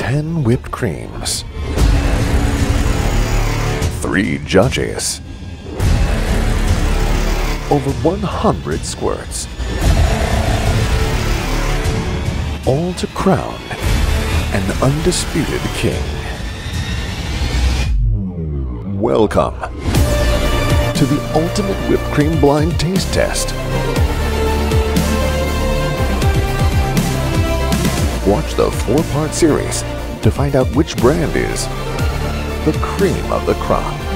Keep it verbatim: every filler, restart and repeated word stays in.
ten whipped creams, three judges, over one hundred squirts, all to crown an undisputed king. Welcome to the ultimate whipped cream blind taste test. Watch the four-part series to find out which brand is the cream of the crop.